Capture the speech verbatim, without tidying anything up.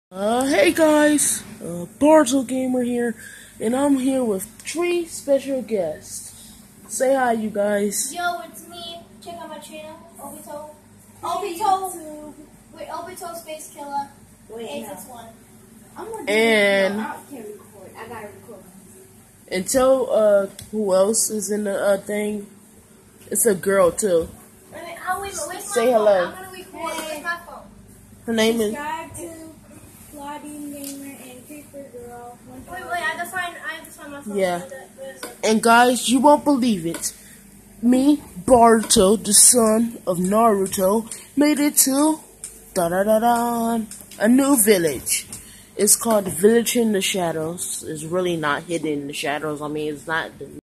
Uh, hey guys, uh, Barzo Gamer here, and I'm here with three special guests. Say hi, you guys. Yo, it's me. Check out my channel, Obito. Obito. Wait, Obito Space Killer. Wait, eight six one. I'm gonna do And no, I can't record. I gotta record. and tell uh who else is in the uh, thing. It's a girl too. Wait, wait, oh, wait, wait, Say my hello. phone. I'm gonna record hey. with my phone. Her name is. Subscribe to Claudine Gamer and Creeper Girl. Wait, wait, I have to find. I have to find my phone. Yeah. And guys, you won't believe it. Me, Boruto, the son of Naruto, made it to da da da da a new village. It's called the Village in the Shadows. It's really not hidden in the shadows. I mean, it's not the